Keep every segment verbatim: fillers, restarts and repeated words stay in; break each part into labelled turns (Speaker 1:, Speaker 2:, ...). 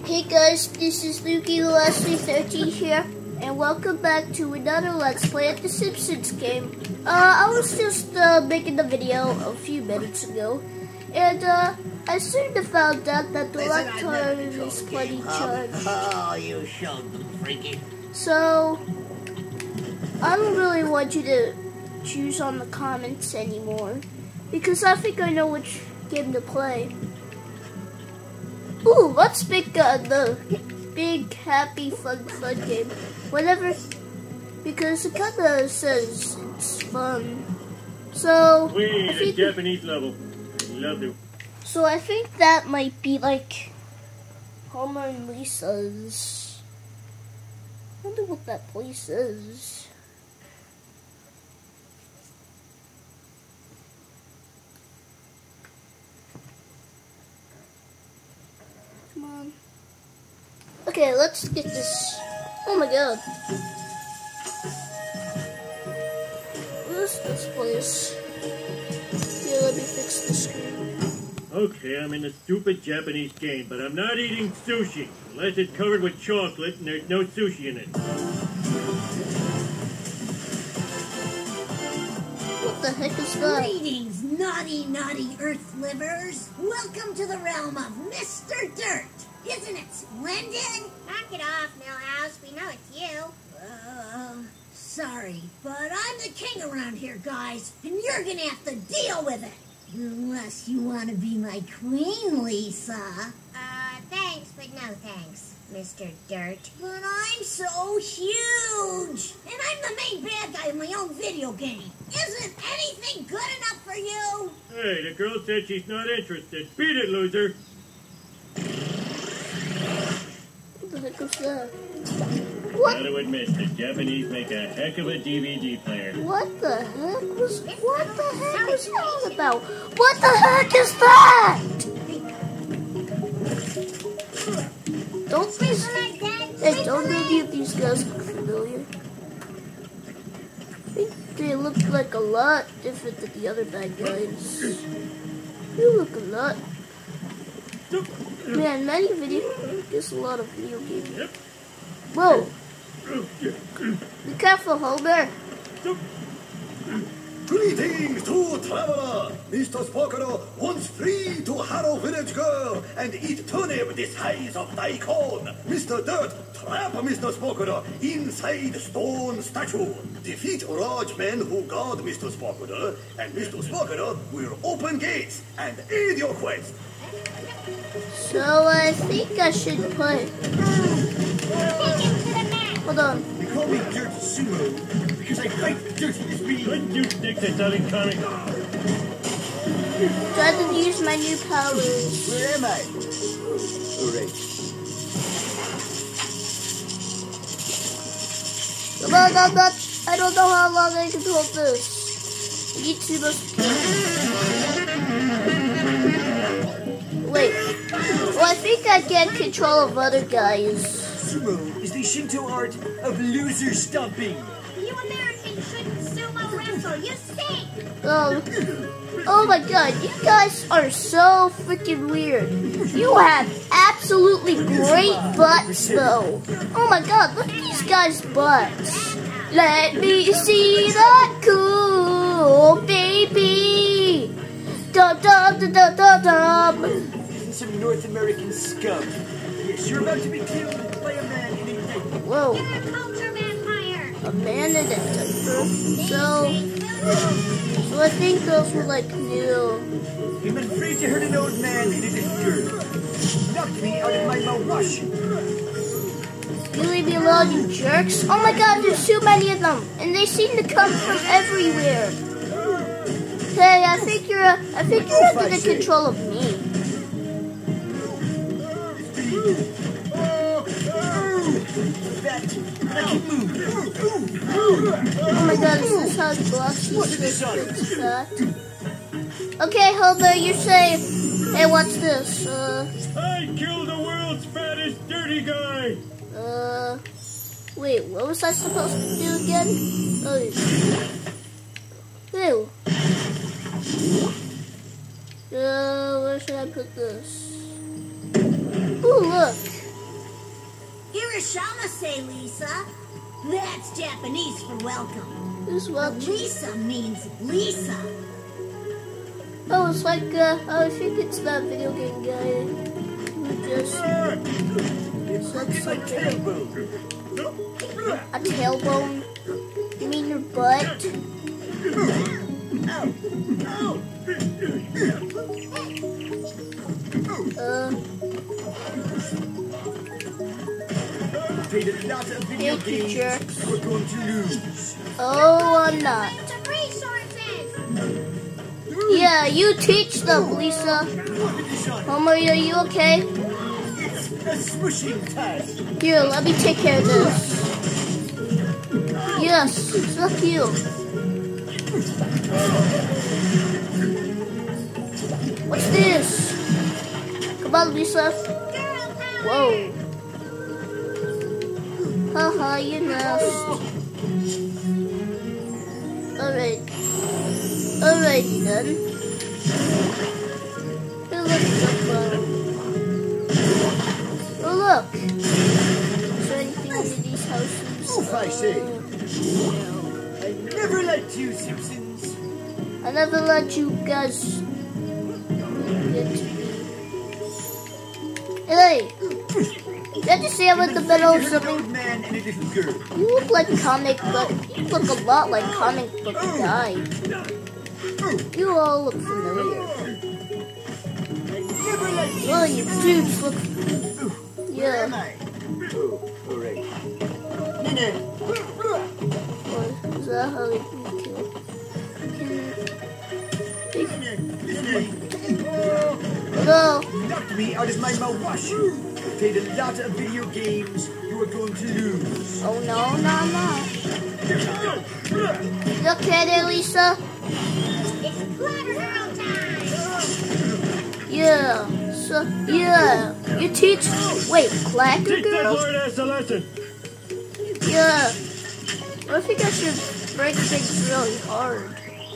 Speaker 1: Hey guys, this is Lukey Leslie thirteen here, and welcome back to another Let's Play at The Simpsons game. Uh, I was just uh, making the video a few minutes ago, and uh, I soon found out that the Lactar is plenty charged.
Speaker 2: Oh, you showed them, freaky.
Speaker 1: So, I don't really want you to choose on the comments anymore, because I think I know which game to play. Ooh, let's pick uh, the big, happy, fun, fun game. Whatever, because it kind of says it's fun. So,
Speaker 3: Wait,
Speaker 1: I
Speaker 3: a
Speaker 1: think,
Speaker 3: Japanese level. Love it.
Speaker 1: so I think that might be like Homer and Lisa's. I wonder what that place is. Come on. Okay, let's get this. Oh my god. What is this place? Here, let me fix the screen.
Speaker 3: Okay, I'm in a stupid Japanese game, but I'm not eating sushi. Unless it's covered with chocolate and there's no sushi in it.
Speaker 1: What the heck is that?
Speaker 2: Greetings, naughty, naughty Earth livers. Welcome to the realm of Mister Dirt. Isn't it splendid?
Speaker 4: Knock it off, Millhouse. We know it's you.
Speaker 2: Uh, sorry, but I'm the king around here, guys, and you're gonna have to deal with it. Unless you want to be my queen, Lisa.
Speaker 4: Uh, thanks, but no thanks, Mister Dirt.
Speaker 2: But I'm so huge, and I'm the main bad guy in my own video game. Isn't anything good enough for you?
Speaker 3: Hey, the girl said she's not interested. Beat it, loser.
Speaker 1: What the heck is that? What?
Speaker 3: Gotta admit, the Japanese make a heck of a D V D player.
Speaker 1: What the heck was? What the heck was that about? What the heck is that? Don't these? Hey, don't any of these guys look familiar? I think they look like a lot different than the other bad guys. They look a lot. Man, many video. There's a lot of video games.
Speaker 3: Yep.
Speaker 1: Whoa! Be careful, Homer.
Speaker 5: Greetings to traveler! Mister Spocker wants free to harrow village girl and eat turnip the size of daikon. Mister Dirt, trap Mister Spocker inside stone statue. Defeat large men who guard Mister Spocker, and Mister Spocker will open gates and aid your quest.
Speaker 1: So I think I should put. Hold on.
Speaker 5: They call me Dirt Sumo because I fight dirty as me.
Speaker 3: Couldn't you stick to telling comics?
Speaker 1: Try to use my new powers.
Speaker 5: Where am I? Alright.
Speaker 1: Come on, I'm not. I don't know how long I can hold this. I need to must. Wait. Well, I think I get control of other guys.
Speaker 5: Sumo is the Shinto art of loser stomping.
Speaker 4: You Americans shouldn't sumo wrestle. You stink.
Speaker 1: Oh, oh my god, you guys are so freaking weird. You have absolutely great butts, though. Oh my god, look at these guys' butts. Let me see that cool baby. Dum dum dum dum dum dum.
Speaker 5: Some North American scum. Yes, you're about to be killed by a man in a diaper.
Speaker 1: Whoa,
Speaker 4: You're a culture vampire.
Speaker 1: a man in a diaper. So, so I think those were like new.
Speaker 5: I'm afraid to hurt an old man in a diaper. Knocked me out of my mouthwash.
Speaker 1: You leave me alone, you jerks. Oh my god, there's too many of them. And they seem to come from everywhere. Hey, I think you're, uh, I think you're under the control of me. Oh my god, is this how it blocks you? That? Okay, Homer, you're safe. Hey, what's this? Uh,
Speaker 3: I killed the world's fattest dirty guy!
Speaker 1: uh, wait, what was I supposed to do again? Oh, ew. Uh, where should I put this? Ooh, look.
Speaker 2: Irashamase, Lisa. That's Japanese for welcome.
Speaker 1: Who's welcome?
Speaker 2: Lisa means Lisa.
Speaker 1: Oh, it's like, uh, I think it's that video game guy who just said something. A tailbone? You mean your butt? Uh, thank you, jerks. Oh, I'm not. Yeah, you teach them, Lisa. Homer, are you okay? Here, let me take care of this. Yes, fuck you. What's this? Come on, Lisa. Whoa. Haha, you missed. Alright. Alrighty then. Hey, look, look, oh look! Is there anything under these houses?
Speaker 6: Oh, I say.
Speaker 1: No.
Speaker 6: I never liked you, Simpsons.
Speaker 1: I never let you guys get to me. Hey! Did I just say I'm in the middle of
Speaker 6: There's an
Speaker 1: something?
Speaker 6: old man and a little girl.
Speaker 1: You look like comic book. You look a lot like comic book guy. You all look familiar.
Speaker 6: Never liked you.
Speaker 1: Well, you dudes look.
Speaker 6: Where am
Speaker 1: Yeah.
Speaker 6: I? Oh, alright. Nene.
Speaker 1: Or is that how they kill? Hello.
Speaker 6: You knocked me out of my mouthwash. You played a lot of video games. You are going to lose.
Speaker 1: Oh no, no, no. You okay there, Lisa?
Speaker 4: It's Clever Girl time!
Speaker 1: Yeah. So, yeah. You teach. Wait, Clacker
Speaker 3: Teach that
Speaker 1: Girl?
Speaker 3: lord ass a lesson!
Speaker 1: Yeah. I think I should break things really hard.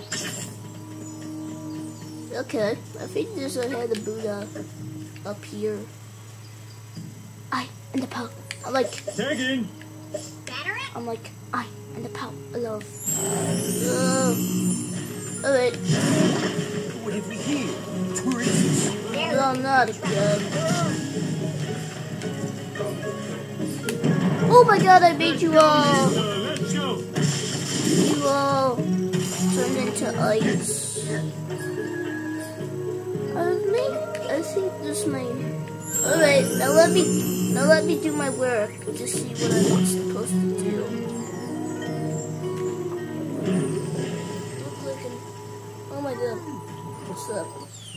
Speaker 1: Okay, I think there's a head of Buddha up here. I and the power. I'm like,
Speaker 3: Tagging!
Speaker 4: Batter it?
Speaker 1: I'm like, I and the power of love. Uh, Alright,
Speaker 6: What have we here? Tourists?
Speaker 1: no, not again. Oh my god, I made you all.
Speaker 3: Uh, let's go!
Speaker 1: You all turned into ice. I think, I think this might. Alright, now let me, now let me do my work to see what I'm supposed to do. Look like an, oh my god, what's up?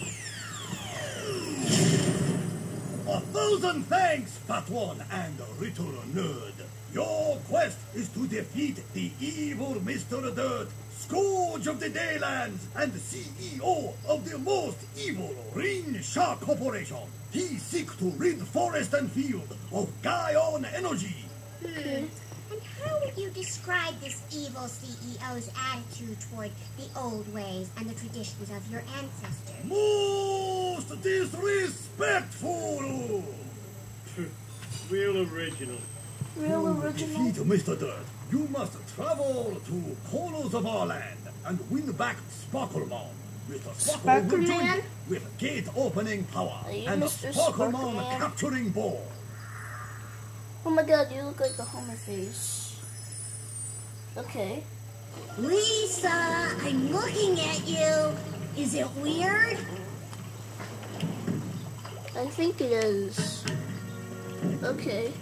Speaker 5: A thousand thanks, Fat One and Return Nerd. Your quest is to defeat the evil Mister Dirt, Scourge of the Daylands, and C E O of the most evil Ring Shark Corporation. He seeks to rid forest and field of Gaion energy.
Speaker 4: Hmm. And how would you describe this evil C E O's attitude toward the old ways and the traditions of your ancestors?
Speaker 5: Most disrespectful.
Speaker 3: Real original.
Speaker 1: Real
Speaker 5: To
Speaker 1: original?
Speaker 5: defeat Mister Dirt, you must travel to corners of our land and win back Sparklemon. Mister Sparkle will join you
Speaker 1: Sparkleman?
Speaker 5: with gate opening power
Speaker 1: Are you
Speaker 5: and
Speaker 1: Mister
Speaker 5: Sparklemon
Speaker 1: Sparkleman?
Speaker 5: capturing ball.
Speaker 1: Oh my god, you look like a Homer face. Okay.
Speaker 2: Lisa, I'm looking at you. Is it weird?
Speaker 1: I think it is. Okay.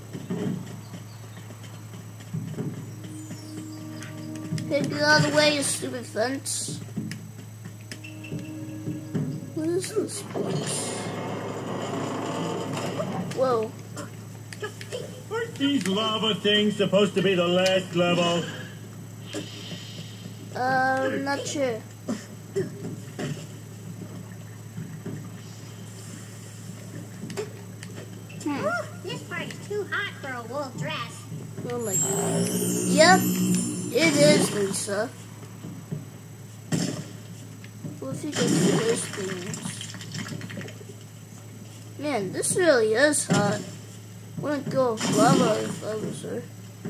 Speaker 1: Hey, get out of the way, you stupid fence. What is this place? Whoa.
Speaker 3: Aren't these lava things supposed to be the last level?
Speaker 1: Uh, I'm not sure. Hmm.
Speaker 4: This part is too hot for a wool dress.
Speaker 1: Oh my god. Yep, it is, Lisa. What if you go to those things? Man, this really is hot. Wouldn't go with lava if I was her.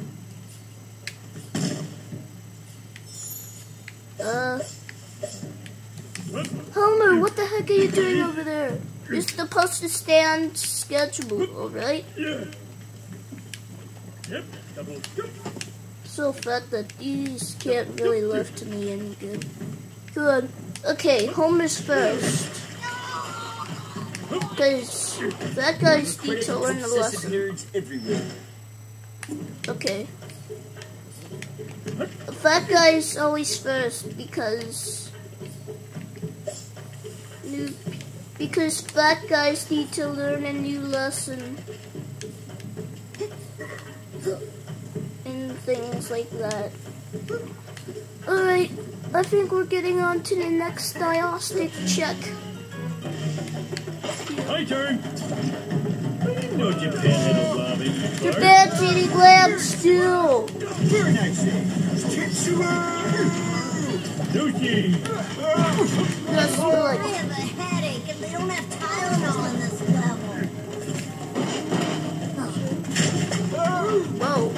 Speaker 1: Uh, Homer, what the heck are you doing over there? You're supposed to stay on schedule, alright?
Speaker 3: Yeah. Yep. Double jump.
Speaker 1: So fat that these can't really lift me any good. Good. Okay, Homer's first. Because that guys need to learn the lesson.
Speaker 6: Nerds everywhere.
Speaker 1: Okay. The fat guy's always first because new because fat guys need to learn a new lesson and things like that. Alright, I think we're getting on to the next diagnostic check.
Speaker 3: My turn. I didn't know Japan had a lobby.
Speaker 1: Japan's eating lamb stew.
Speaker 6: Very nice.
Speaker 3: Sushi.
Speaker 1: That's good.
Speaker 2: I have a headache and they don't have Tylenol in this level.
Speaker 1: Whoa.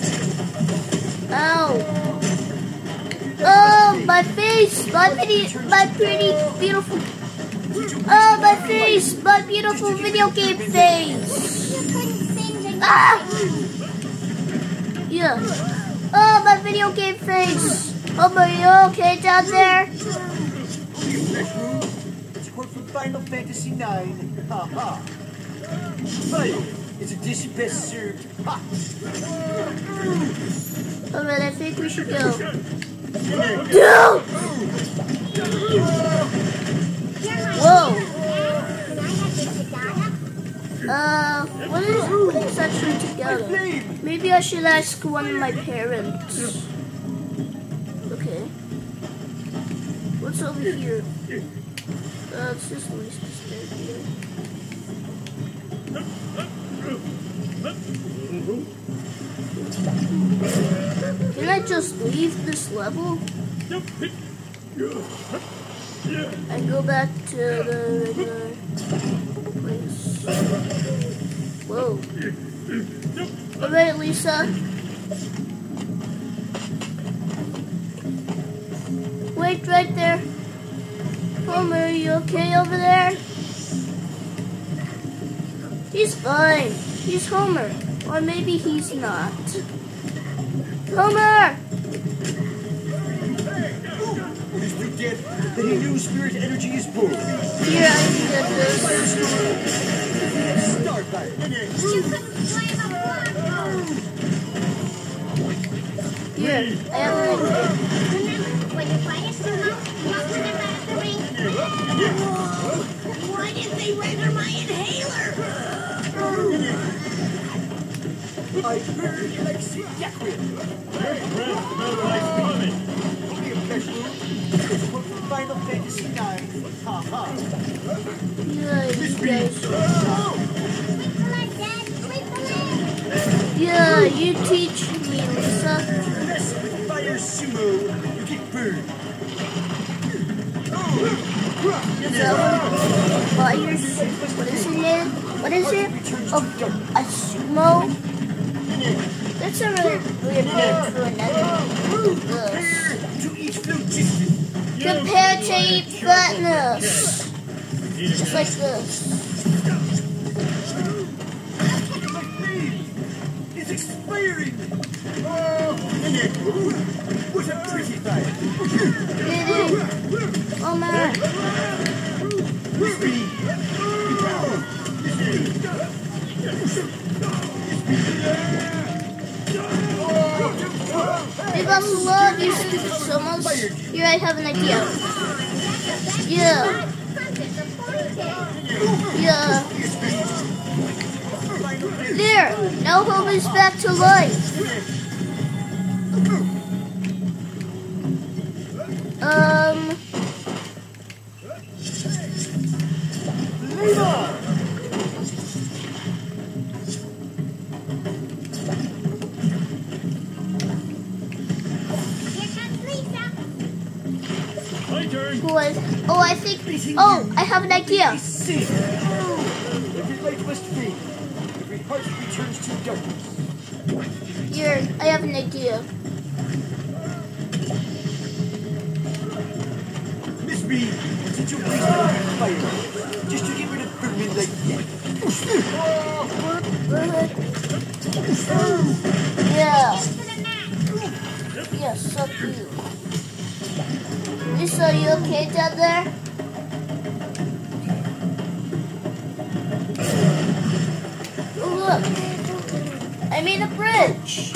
Speaker 1: Ow. Oh, my face. My pretty, my pretty, beautiful. Oh, my face. My beautiful video game face.
Speaker 4: You couldn't sing the
Speaker 1: Ah! Yeah. Oh, my video game face. Oh, are you okay down there?
Speaker 6: It's a quote from Final Fantasy nine. Ha ha. Fire is a dish best served hot.
Speaker 1: Alright, I think we should go. Dude! Whoa. Uh, what is, what is actually together? Maybe I should ask one of my parents. Okay. What's over here? Uh, it's just Lisa's bed here. Can I just leave this level? And go back to the regular place. Whoa. Alright, Lisa. Wait right there. Homer, are you okay over there? He's fine. He's Homer. Or maybe he's not. Homer!
Speaker 6: He's too dead that he knew spirit energy is born.
Speaker 1: Here, I can get this.
Speaker 6: Start by
Speaker 4: You couldn't climb up one.
Speaker 1: Here, I have an idea.
Speaker 4: Remember, when you fight a sumo, knock them out of the ring.
Speaker 2: Why didn't they render my inhaler?
Speaker 6: I heard you like see Yakwin.
Speaker 3: Breath smells like vomit.
Speaker 6: Only a flesh wound. It's a quote from Final Fantasy nine. Ha ha.
Speaker 1: Yeah, you guys.
Speaker 4: Sweet Dad, sweet
Speaker 1: Yeah, you teach me, Lisa.
Speaker 6: Mess with fire sumo, you get burned.
Speaker 1: Is that what fires? What is it? What is it? Oh, a sumo? That's a really weird name for another. This.
Speaker 6: To each flute.
Speaker 1: Compared to eat fatness. Just like this.
Speaker 6: It's expiring. Oh, what a pretty thing.
Speaker 1: Oh man. They must love you so much. Here, I have an idea. Yeah. Yeah. There. Now Homer's back to life. Um.
Speaker 3: My turn.
Speaker 1: Who was? Oh, I think. Oh, I have an idea.
Speaker 6: Every light must fade. Every heart return justice.
Speaker 1: Here, I have an idea.
Speaker 6: Miss B, since you please start fire, just to get rid of vermin like that.
Speaker 1: Yeah. Yeah, so cute. Lisa, are you okay down there? Oh, look. I made a bridge.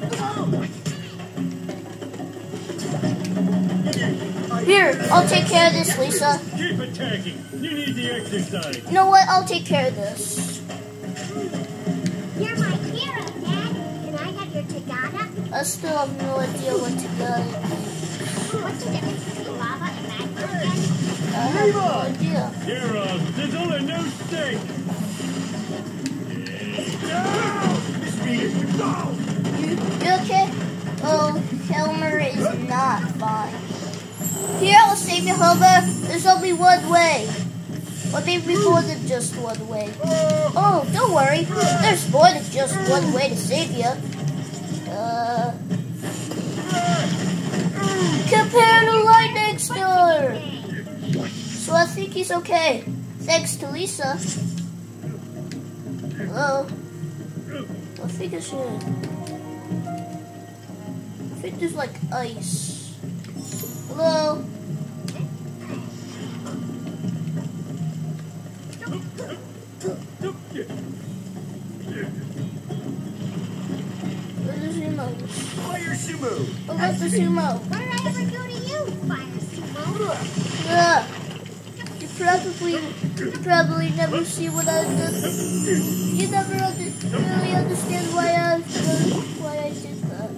Speaker 1: Here, I'll take care of this, Lisa.
Speaker 3: Keep attacking. You need the exercise.
Speaker 1: You know what? I'll take care of this.
Speaker 4: You're my hero, Dad. Can I have your Tagada?
Speaker 1: I still have no idea what to do.
Speaker 4: What's the difference between lava and magma again?
Speaker 1: I have no idea.
Speaker 3: You're off. Sizzle and no steak.
Speaker 6: Miss B, no!
Speaker 1: You, you okay? Oh, Helmer is not fine. Here, I'll save you, Homer. There's only one way. Or maybe more than just one way. Oh, don't worry. There's more than just one way to save you. Uh, compare to Lightning Star. So I think he's okay. Thanks to Lisa. Hello? I think I should. I think there's like ice. Hello? Where's the sumo?
Speaker 6: Fire sumo!
Speaker 1: Oh, that's the sumo.
Speaker 4: What did I ever do to you, Fire Sumo?
Speaker 1: Yeah. You probably, you probably never see what I did. You never under, really understand why I, why I did that.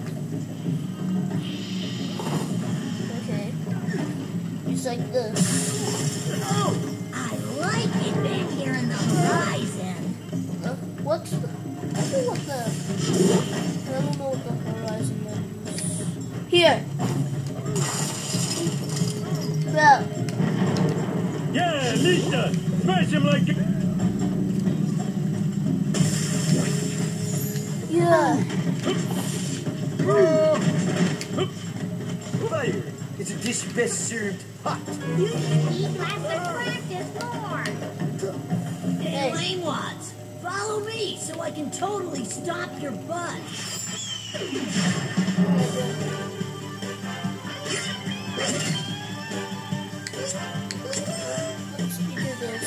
Speaker 1: Okay. It's like this.
Speaker 2: Oh, I like it back here in the horizon.
Speaker 1: Uh, what's the, I don't know what the, I don't know what the horizon is. Here. Well,
Speaker 3: Yeah, Lisa. Smash him like.
Speaker 1: yeah.
Speaker 6: Fire! It's a dish best served hot.
Speaker 4: These lads have practiced more.
Speaker 2: Hey,
Speaker 1: Hey.
Speaker 2: lame wads, follow me so I can totally stop your butt.
Speaker 1: Let's do this.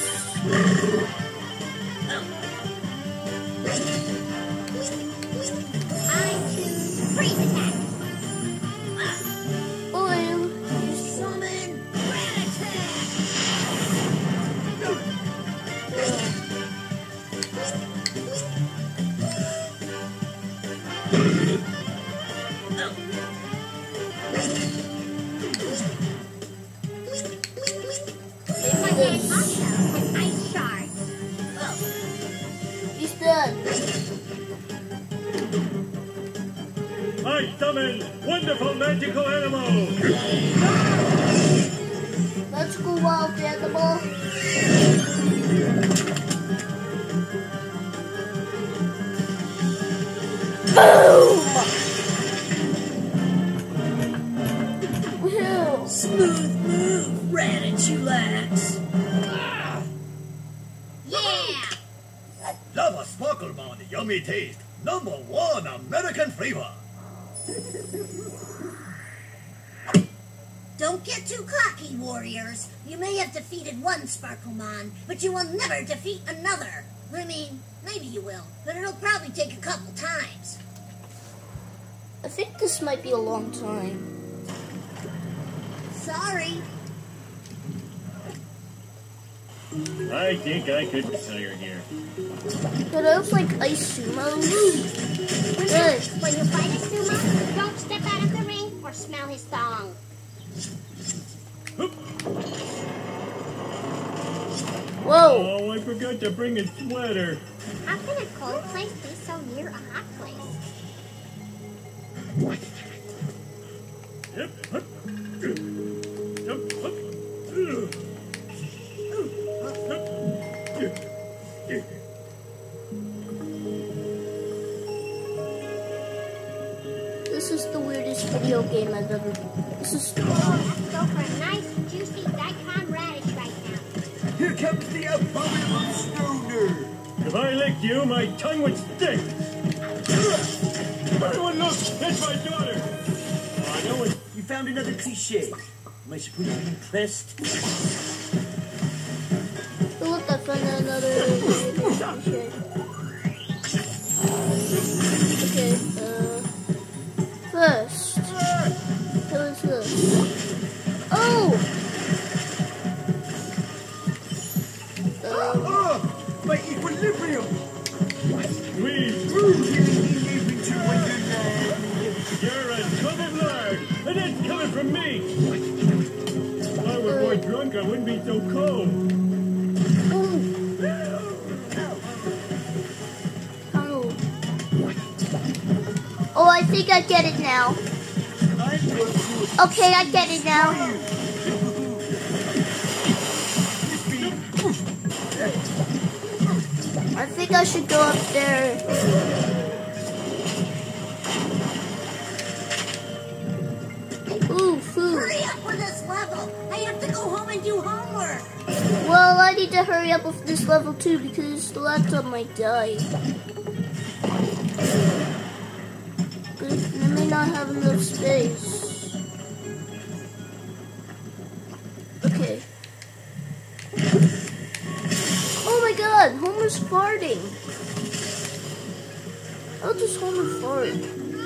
Speaker 4: I choose freeze attack.
Speaker 1: Oh,
Speaker 2: Summon Rat Attack!
Speaker 4: My dad also has ice shards.
Speaker 1: he's dead.
Speaker 3: I summon wonderful magical animal.
Speaker 1: Let's go, wild animal. Boom! Woohoo!
Speaker 2: Smooth move, Ratatulax!
Speaker 4: Yeah!
Speaker 5: Lava Sparklemon, yummy taste. Number one American flavor.
Speaker 2: Don't get too cocky, warriors. You may have defeated one Sparklemon, but you will never defeat another. I mean, maybe you will, but it'll probably take a couple times.
Speaker 1: I think this might be a long time.
Speaker 2: Sorry.
Speaker 3: I think I could retire here.
Speaker 1: But I was like ice sumos. Good.
Speaker 4: When you fight a sumo, don't step out of the ring or smell his thong.
Speaker 1: Whoa!
Speaker 3: Oh, I forgot to bring a sweater.
Speaker 4: How can a cold place be so near a hot place?
Speaker 3: Yep. Hup. Yep. Hup. Hup.
Speaker 1: This is the weirdest video game I've ever. This is.
Speaker 4: Let's go for a nice, juicy daikon radish right now.
Speaker 6: Here comes the abominable stoner.
Speaker 3: If I licked you, my tongue would stick. Everyone look, that's my daughter. Oh, I know it.
Speaker 6: You found another cliche. Am I supposed to be impressed?
Speaker 1: Oh, look, I found another. Okay. Okay. Uh. First. What is this? Oh. Um.
Speaker 6: Oh, my equilibrium.
Speaker 3: Please, you're a covered lard, and it's coming from me. If I were more drunk, I wouldn't be so cold.
Speaker 1: Oh. Oh, I think I get it now. Okay, I get it now. I think I should go up there. Ooh, food.
Speaker 2: Hurry up with this level. I have to go home and do homework.
Speaker 1: Well, I need to hurry up with this level too because the laptop might die. I may not have enough space. Okay. Oh my god, Homer's farting. I'll just Homer fart.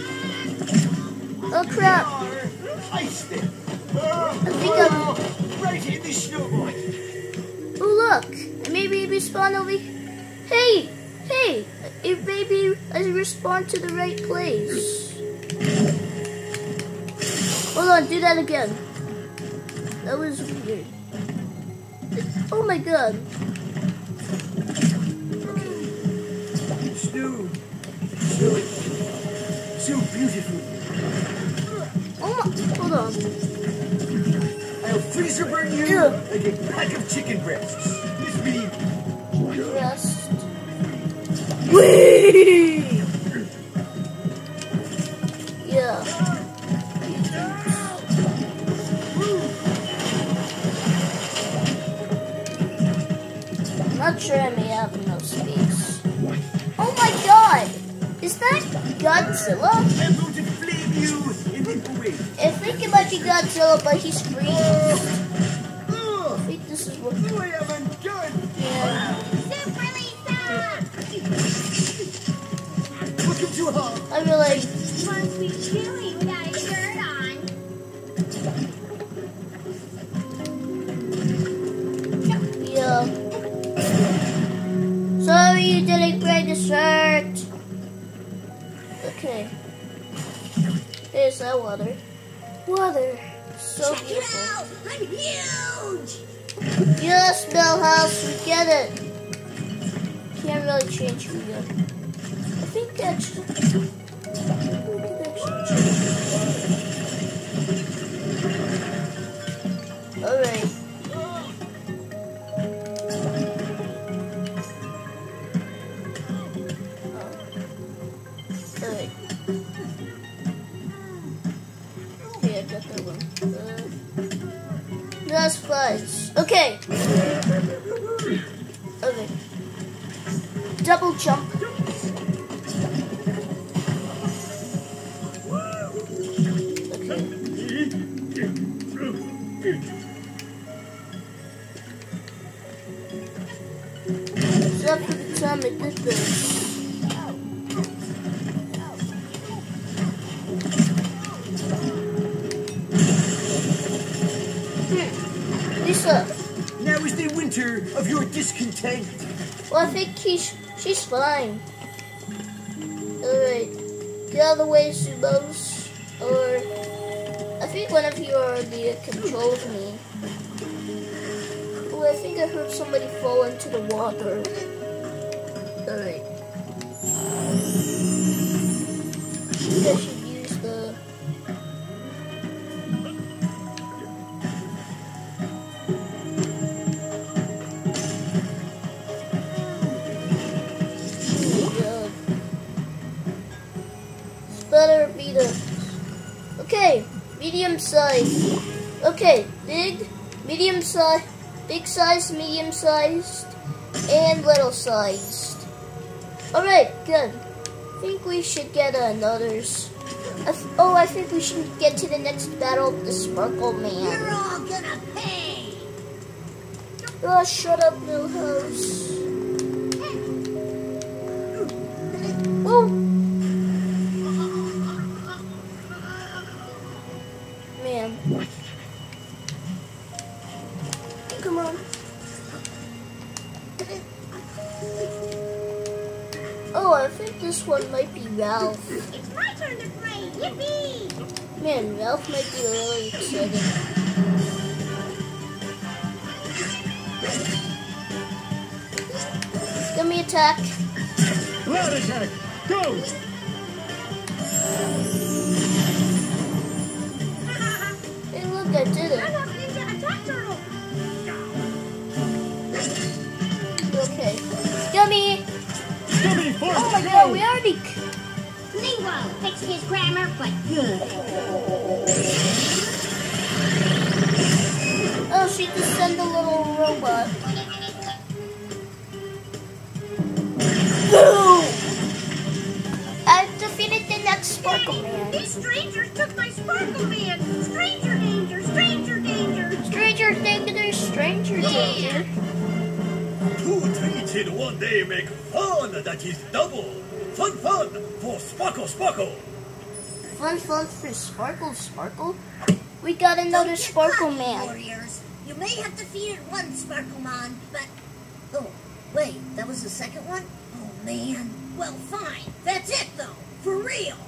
Speaker 1: Oh crap.
Speaker 6: Iced it.
Speaker 1: I think I'm...
Speaker 6: Right in the snowball.
Speaker 1: Oh look, it made me respawn over here. Hey, hey, it made me I respawn to the right place. Hold on, do that again. That was weird. Oh my god.
Speaker 6: Snow. So, so beautiful.
Speaker 1: Oh my, hold on.
Speaker 6: I'll freezer burn you
Speaker 1: Ew.
Speaker 6: like a pack of chicken breasts. This means
Speaker 1: Rest. Whee! Yeah. I'm not sure I may have enough space. Oh my god! Is that Godzilla?
Speaker 6: I'm going to flame you in the way.
Speaker 1: I think it might be Godzilla, but he screams. I
Speaker 6: Oh,
Speaker 1: think this is what.
Speaker 6: no, I haven't done.
Speaker 1: Yeah.
Speaker 4: Super Lisa!
Speaker 6: Welcome to home.
Speaker 1: I feel like.
Speaker 4: Must be chilly without a shirt on.
Speaker 1: Yeah. Sorry you didn't bring the shirt. Okay. Here's that water. Water. So
Speaker 2: Check it
Speaker 1: beautiful.
Speaker 2: out. I'm huge.
Speaker 1: Yes, Millhouse, we get it. Can't really change for you. I think that's. I think that's Alright. Alright. Okay, I got that one. Uh, that's fudge. Okay. Okay. Double jump. Except for the time I did this. Hmm. Lisa.
Speaker 6: Now is the winter of your discontent.
Speaker 1: Well, I think he's, she's fine. Alright. Get out of the way, Subos. Or, I think one of you already controlled me. Oh, I think I heard somebody fall into the water. Alright. I think I should use the... Oh my god. This better be the... Okay, medium size. Okay, big, medium size, big size, medium sized, and little sized. Alright, good. I think we should get another. I th oh, I think we should get to the next battle of the Sparkle Man.
Speaker 2: You're all gonna pay.
Speaker 1: Oh, shut up, Milhouse. Oh. Man. Come on. Oh, I think this one might be Ralph.
Speaker 4: It's my turn to play. Yippee!
Speaker 1: Man, Ralph might be really excited. Give me attack.
Speaker 3: Cloud attack! Go!
Speaker 1: Hey, look, I did it.
Speaker 4: I'm a ninja attack turtle.
Speaker 1: Okay. Gummy!
Speaker 3: Gummy force!
Speaker 1: Oh my god, we already...
Speaker 4: Lingo. Fix his grammar, but good.
Speaker 1: Oh, she just sent a little robot. Boom! I've defeated the next Sparkle Man.
Speaker 4: These strangers took my Sparkle Man. Stranger danger, stranger danger.
Speaker 1: Stranger danger, stranger danger.
Speaker 5: Two treats in one day make fun that is double. Fun, fun for Sparkle, Sparkle.
Speaker 1: Fun, fun for Sparkle, Sparkle. We got another
Speaker 2: Don't get
Speaker 1: Sparkle
Speaker 2: cocky,
Speaker 1: Man.
Speaker 2: Warriors. You may have defeated one Sparklemon, but... Oh, wait, that was the second one? Oh, man. Well, fine. That's it, though. For real.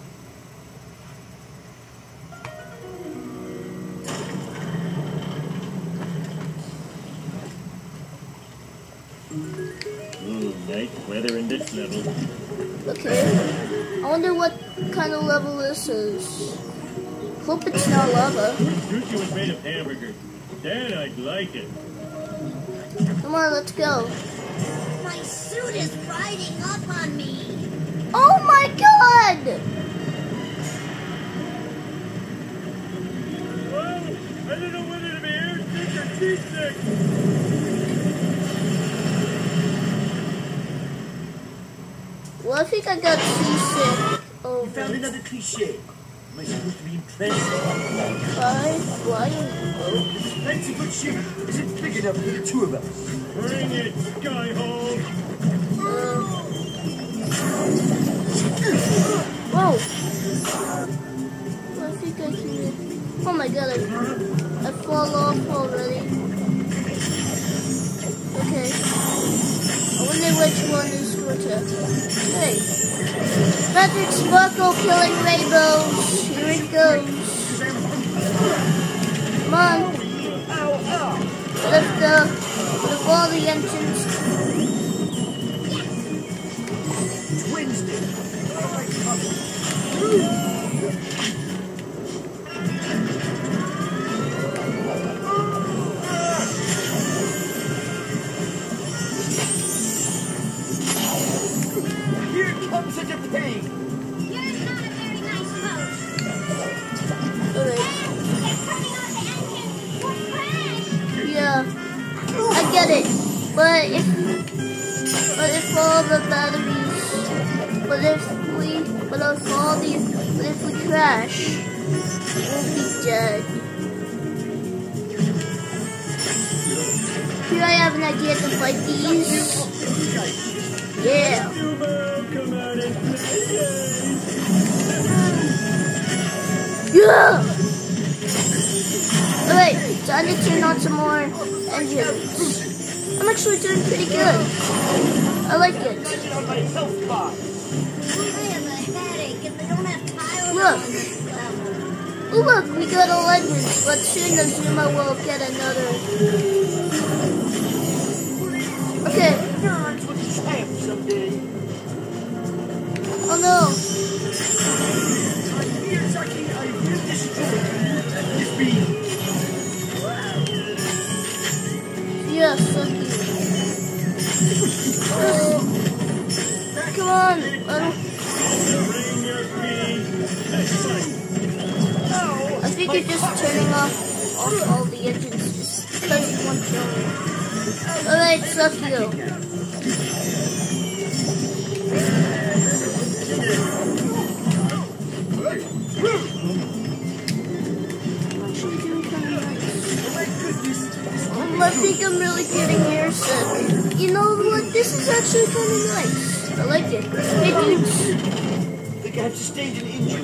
Speaker 3: Ooh, nice weather in this level.
Speaker 1: Okay. I wonder what kind of level this is. Hope it's not lava.
Speaker 3: Sushi was made of hamburgers. Then I'd like it.
Speaker 1: Come on, let's go.
Speaker 2: My suit is riding up on me.
Speaker 1: Oh my god!
Speaker 3: Whoa! I don't know whether to be airsick or seasick.
Speaker 1: Well, I think I got seasick. Oh,
Speaker 6: You found another cliche. Am I supposed to be impressed?
Speaker 1: five flying boat.
Speaker 6: This fancy good ship isn't big enough for the two of us.
Speaker 3: Bring it, Skyhole!
Speaker 1: Whoa! I think I can. Oh my god, I, I fall off already. Okay. I wonder which one is which. Hey. Magic Sparkle killing rainbows. Here it goes. Come on. Let's go. With all the engines.
Speaker 6: Wednesday. Here comes such a pain.
Speaker 4: Yours not a very nice boat.
Speaker 1: Alright.
Speaker 4: They're turning off the engine. We'll crash.
Speaker 1: Yeah. I get it. But if but if all the batteries but if we but if all these but if we crash we'll be dead. Here I have an idea to fight these. Yeah.
Speaker 3: Sumo, come out and play!
Speaker 1: Yeah! Alright, time to turn on some more engines. I'm actually doing pretty good. I like it.
Speaker 6: On my health bar.
Speaker 2: I have a headache if they don't have Tyler
Speaker 1: Look.
Speaker 2: on this level.
Speaker 1: Oh look, we got a legend, but soon the Zuma will get another. Okay.
Speaker 6: Nerds with champ someday.
Speaker 1: Oh no.
Speaker 6: My ears are king. I will destroy this being.
Speaker 1: Yeah, suck you. Oh. Come on. I don't...
Speaker 3: Bring your feet! Let's fight!
Speaker 6: Oh,
Speaker 1: think you're just turning off, off all the engines just because you want to. Alright, suck you. Actually doing kind of nice. Um, I think I'm really getting airsick. You know what? This is actually kind of nice. I like it. Hey, dudes.
Speaker 6: I think I have sustained an injury.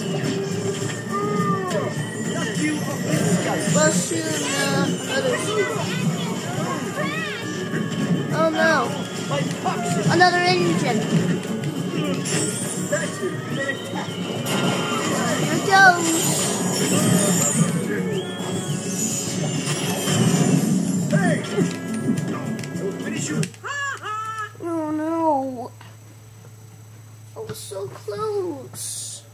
Speaker 6: Knock you off this sky.
Speaker 1: Well, soon, uh, others. Oh no.
Speaker 6: My pox.
Speaker 1: Another engine.
Speaker 6: That's it. Then attack.
Speaker 1: Here it goes.
Speaker 6: Hey! I will finish you.
Speaker 1: Oh no. I was so close.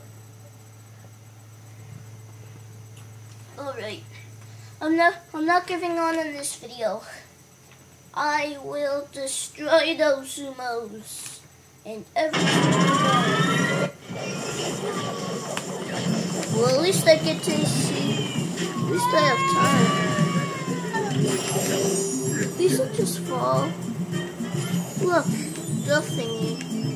Speaker 1: Alright. I'm not I'm not giving on in this video. I will destroy those sumos and everything. Well, at least I get to see. At least I have time. These will just fall. Look, the thingy.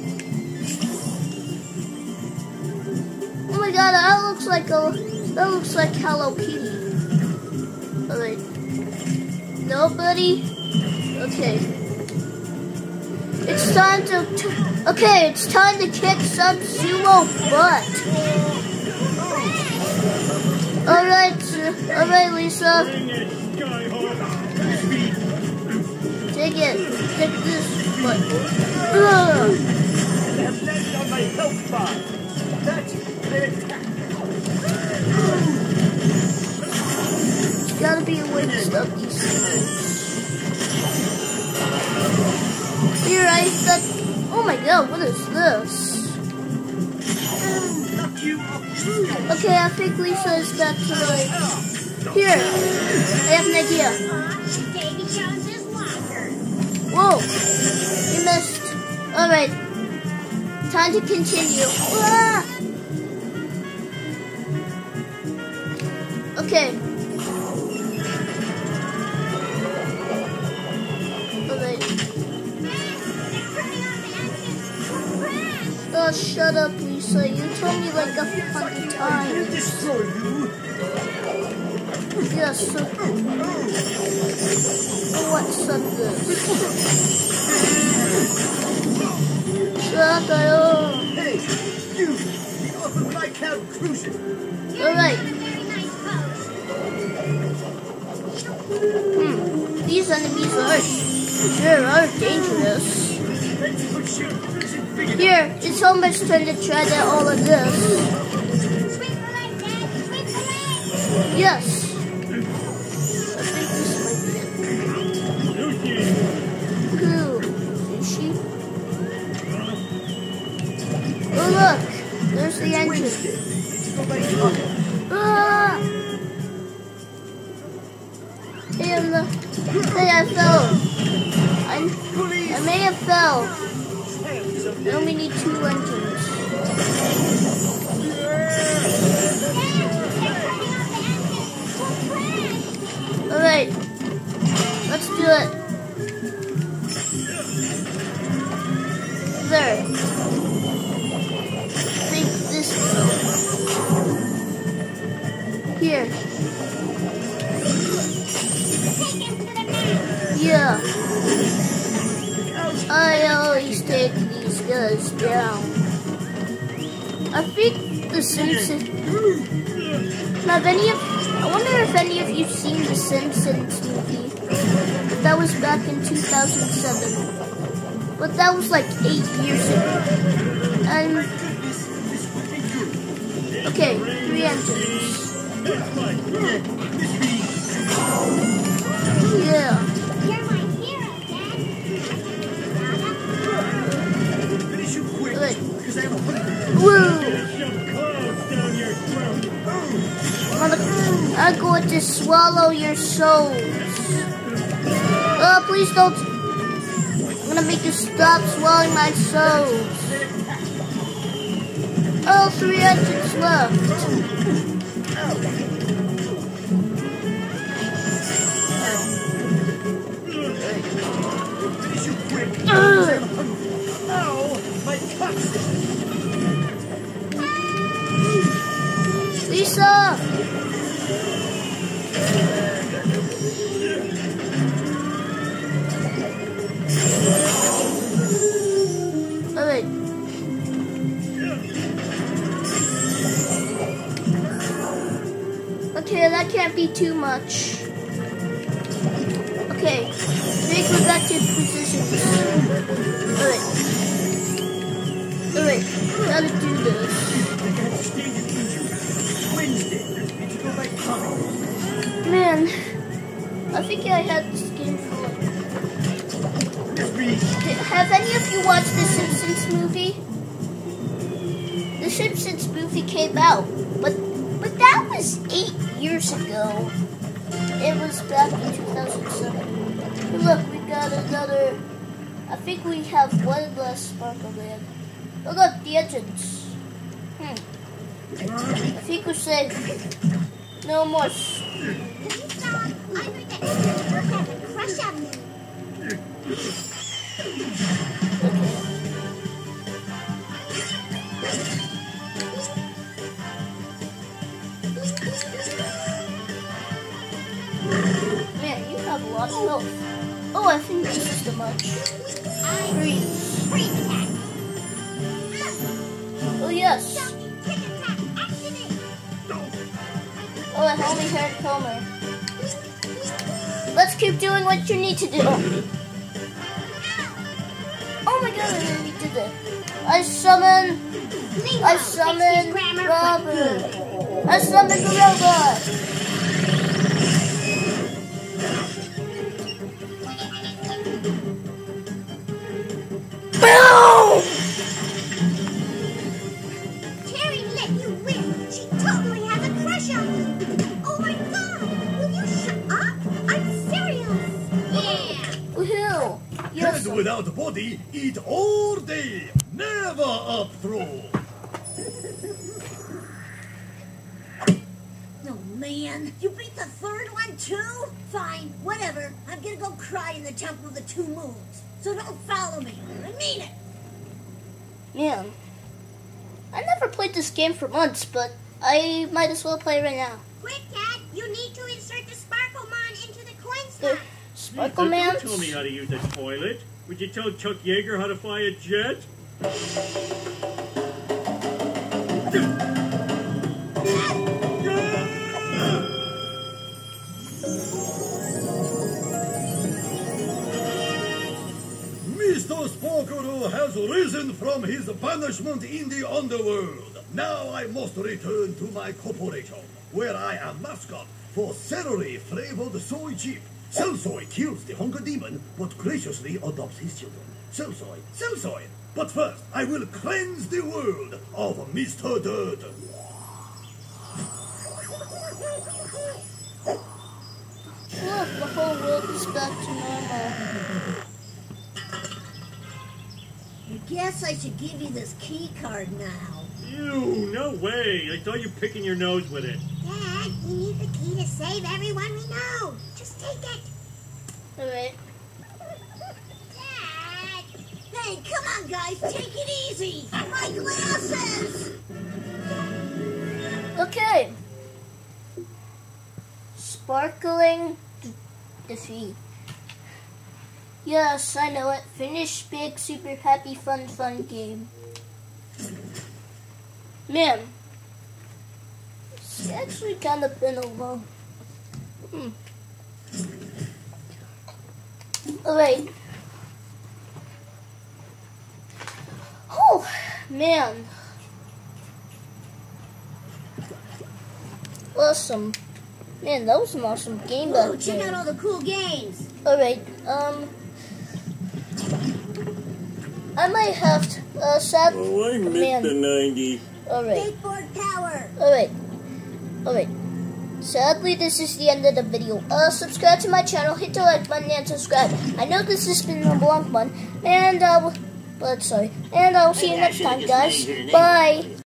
Speaker 1: Oh my god, that looks like a that looks like Hello Kitty. Alright. Nobody? Okay. It's time to t okay, it's time to kick some sumo butt. Alright, uh, alright, Lisa.
Speaker 3: Bring it, Skyhawk.
Speaker 1: Take it. Take this butt. Ugh.
Speaker 6: I have landed on my health bar. That's it. Then attack.
Speaker 1: There's gotta be a way to stop these things. Here, I got. Oh my god, what is this?
Speaker 6: Knock you off this sky.
Speaker 1: Okay, I think Lisa's got to like. Here, I have an idea.
Speaker 4: Davy Jones's locker.
Speaker 1: Whoa, you missed. Alright, time to continue. Ah! Okay. Alright. Oh, shut up, Lisa. You told me like a hundred times.
Speaker 6: Destroy you.
Speaker 1: Yes. So, what's up this? Shut up.
Speaker 6: Hey, you. Get off of my cab cruising.
Speaker 1: Alright.
Speaker 4: Very nice pose.
Speaker 1: Hmm. These enemies are sure are dangerous.
Speaker 6: Thanks for shooting.
Speaker 1: Here, it's Homer's turn to try to all of this.
Speaker 4: Sweep the leg, Dad. Sweep the leg.
Speaker 1: Yes. I think this might be it.
Speaker 3: Lucy.
Speaker 1: Cool. Sushi. Oh look, there's the engine. Ah! Hey, I'm the, hey, I fell. I, I may have fell. I only need two engines. Alright, let's do it. There. I think this will. Here. Yeah. I always take these guys down. I think The Simpsons. Now, have any of, I wonder if any of you've seen The Simpsons movie. That was back in two thousand seven. But that was like eight years ago. And okay, three engines. Yeah.
Speaker 4: You're my hero, Dad.
Speaker 6: Finish you quick,
Speaker 1: Good.
Speaker 6: because I have a hundred.
Speaker 1: Woo!
Speaker 3: Shove clouds down your throat.
Speaker 1: I'm going to swallow your souls. Oh, please don't. I'm gonna make you stop swallowing my souls. Oh, three engines left.
Speaker 6: I'm hungry. Ow! My coccyx!
Speaker 1: Lisa! Alright. Okay, that can't be too much. Okay, make productive positions. Alright. Alright, gotta do this. Man, I think I had this game for like... Have any of you watched the Simpsons movie? The Simpsons movie came out, but but that was eight years ago. It was back in two thousand seven. But look, we got another... I think we have one less Sparkle Man. Oh look, the engines. Hmm. I think we're safe. No more.
Speaker 4: Dog, I heard that you have a crush on me.
Speaker 1: Man, you have a lot of health. Oh, I think this is too much. Freeze.
Speaker 4: Freeze attack.
Speaker 1: Oh, yes.
Speaker 4: Quick attack, activate.
Speaker 1: Oh, I only heard Homer. Let's keep doing what you need to do. Oh my god, I already did it. I summon... I summon Robert. I summon the robot. Boom!
Speaker 4: Terry let you win. She totally has a crush on me. Oh my god! Will you shut up? I'm serious. Yeah.
Speaker 1: Woohoo! Yes.
Speaker 5: Head without body, eat all day. Never up throw.
Speaker 2: Oh man, you beat the third one too? Fine, whatever. I'm gonna go cry in the Temple of the Two Moons. So don't follow me. I mean it.
Speaker 1: Man, I never played this game for months, but I might as well play right now.
Speaker 4: Quick, Dad. You need to insert the Sparklemon into the coin
Speaker 1: The
Speaker 4: slot.
Speaker 1: Sparkle
Speaker 3: Lisa,
Speaker 1: Man?
Speaker 3: don't tell me how to use a toilet. Would you tell Chuck Yeager how to fly a jet?
Speaker 5: Mister Spokoro has risen from his banishment in the underworld. Now I must return to my corporation, where I am mascot for celery-flavored soy chip. Celsoy kills the hunger demon, but graciously adopts his children. Celsoy, Celsoy. But first, I will cleanse the world of Mister Dirt.
Speaker 1: Look, the whole world is back to normal.
Speaker 2: I guess I should give you this key card now.
Speaker 3: Ew, no way. I saw you picking your nose with it.
Speaker 4: Dad, we need the key to save everyone we know. Just take it.
Speaker 1: Alright.
Speaker 4: Dad.
Speaker 2: Hey, come on guys, take it easy. My glasses.
Speaker 1: Okay. Sparkling d- defeat. Yes, I know it. Finish big, super happy, fun, fun game. Man, it's actually kind of been a long. Hmm. Alright. Oh, man. Awesome. Man, that was an awesome game
Speaker 2: Whoa,
Speaker 1: back
Speaker 2: check out
Speaker 1: there.
Speaker 2: all the cool games.
Speaker 1: Alright, um... I might have to, uh, sad...
Speaker 3: Oh, I missed
Speaker 1: Man.
Speaker 3: the nineties.
Speaker 1: Alright,
Speaker 2: Skateboard power.
Speaker 1: alright, alright. Sadly, this is the end of the video. Uh, subscribe to my channel, hit the like button, and subscribe. I know this has been a long one, and, uh, but sorry. And I'll see you next time, guys. Bye!